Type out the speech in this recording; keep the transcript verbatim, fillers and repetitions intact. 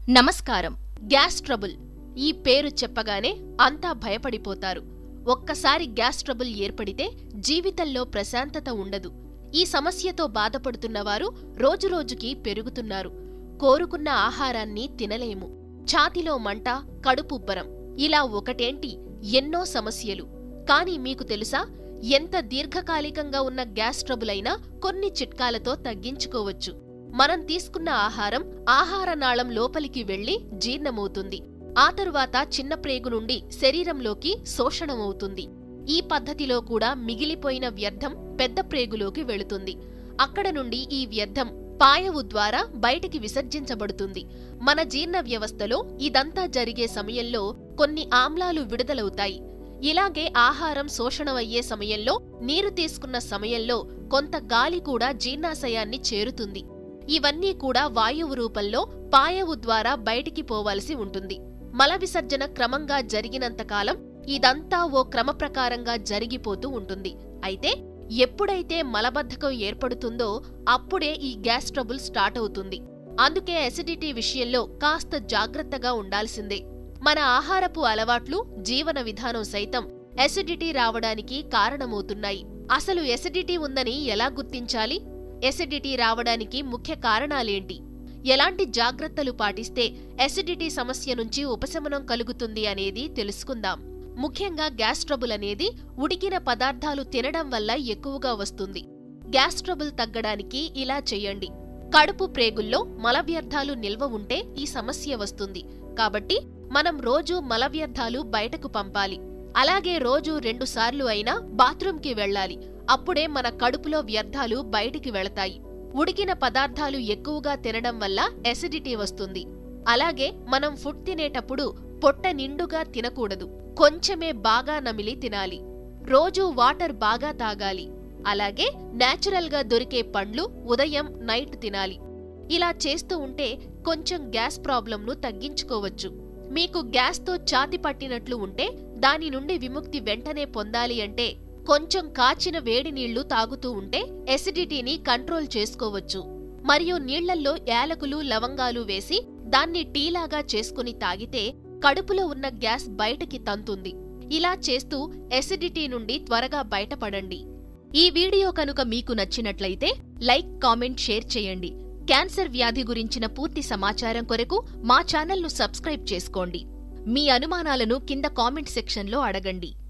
నమస్కారం. Gas trouble ఈ పేరు చెప్పగానే అంతా భయపడిపోతారు. ఒక్కసారి గ్యాస్ ట్రబుల్ ఏర్పడితే జీవితంలో ప్రశాంతత ఉండదు. ఈ సమస్యతో బాధపడుతున్నవారు రోజురోజుకి పెరుగుతున్నారు. కోరుకున్న ఆహారాన్ని తినలేము. ఛాతిలో మంట, కడుపుబ్బరం, ఇలా ఒకటేంటి ఎన్నో సమస్యలు. కాని మీకు తెలుసా, ఎంత దీర్ఘకాలికంగా ఉన్న గ్యాస్ ట్రబుల్ అయినా కొన్ని చిట్కాలతో తగ్గించుకోవచ్చు. మనం తీసుకున్న ఆహారం ఆహారనాళం లోపలికి వెళ్లి జీర్ణమవుతుంది. ఆ తరువాత చిన్న ప్రేగు నుండి శరీరంలోకి శోషణమవుతుంది. ఈ పద్ధతిలో కూడా మిగిలిపోయిన వ్యర్థం పెద్ద ప్రేగులోకి వెళుతుంది. అక్కడ నుండి ఈ వ్యర్థం పాయవు ద్వారా బయటికి విసర్జించబడుతుంది. మన జీర్ణ వ్యవస్థలో ఇదంతా జరిగే సమయంలో కొన్ని ఆమ్లాలు విడుదలవుతాయి. ఇలాగే ఆహారం శోషణమయ్యే సమయంలో, నీరు తీసుకున్న సమయంలో కొంత గాలి కూడా జీర్ణాశయాన్ని చేరుతుంది. ఇవన్నీ కూడా వాయువు రూపంలో పాయవు ద్వారా బయటికి పోవాల్సి ఉంటుంది. మల విసర్జన క్రమంగా జరిగినంతకాలం ఇదంతా ఓ క్రమప్రకారంగా జరిగిపోతూ ఉంటుంది. అయితే ఎప్పుడైతే మలబద్ధకం ఏర్పడుతుందో అప్పుడే ఈ గ్యాస్ ట్రబుల్ స్టార్ట్ అవుతుంది. అందుకే అసిడిటీ విషయంలో కాస్త జాగ్రత్తగా ఉండాల్సిందే. మన ఆహారపు అలవాట్లు, జీవన విధానం సైతం అసిడిటీ రావడానికి కారణమవుతున్నాయి. అసలు అసిడిటీ ఉందని ఎలా గుర్తించాలి? ఎసిడిటీ రావడానికి ముఖ్య కారణాలేంటి? ఎలాంటి జాగ్రత్తలు పాటిస్తే ఎసిడిటీ సమస్య నుంచి ఉపశమనం కలుగుతుంది అనేది తెలుసుకుందాం. ముఖ్యంగా గ్యాస్ ట్రబుల్ అనేది ఉడికిన పదార్థాలు తినడం వల్ల ఎక్కువగా వస్తుంది. గ్యాస్ ట్రబుల్ తగ్గడానికి ఇలా చెయ్యండి. కడుపు ప్రేగుల్లో మలవ్యర్థాలు నిల్వ ఉంటే ఈ సమస్య వస్తుంది. కాబట్టి మనం రోజూ మలవ్యర్థాలు బయటకు పంపాలి. అలాగే రోజూ రెండుసార్లు అయినా బాత్రూంకి వెళ్లాలి. అప్పుడే మన కడుపులో వ్యర్థాలు బయటికి వెళతాయి. ఉడికిన పదార్థాలు ఎక్కువగా తినడం వల్ల ఎసిడిటీ వస్తుంది. అలాగే మనం ఫుడ్ తినేటప్పుడు పొట్ట నిండుగా తినకూడదు. కొంచెమే బాగా నమిలి తినాలి. రోజూ వాటర్ బాగా తాగాలి. అలాగే నేచురల్ గా దొరికే పండ్లు ఉదయం, నైట్ తినాలి. ఇలా చేస్తూ ఉంటే కొంచెం గ్యాస్ ప్రాబ్లంను తగ్గించుకోవచ్చు. మీకు గ్యాస్తో ఛాతి పట్టినట్లు ఉంటే దాని నుండి విముక్తి వెంటనే పొందాలి అంటే కొంచెం కాచిన వేడి నీళ్లు తాగుతూ ఉంటే ఎసిడిటీని కంట్రోల్ చేసుకోవచ్చు. మరియు నీళ్లల్లో యాలకులు, లవంగాలు వేసి దాన్ని టీలాగా చేసుకుని తాగితే కడుపులో ఉన్న గ్యాస్ బయటకి తంతుంది. ఇలా చేస్తూ ఎసిడిటీ నుండి త్వరగా బయటపడండి. ఈ వీడియో కనుక మీకు నచ్చినట్లయితే లైక్, కామెంట్, షేర్ చేయండి. క్యాన్సర్ వ్యాధి గురించిన పూర్తి సమాచారం కొరకు మా ఛానల్ను సబ్స్క్రైబ్ చేసుకోండి. మీ అనుమానాలను కింద కామెంట్ సెక్షన్లో అడగండి.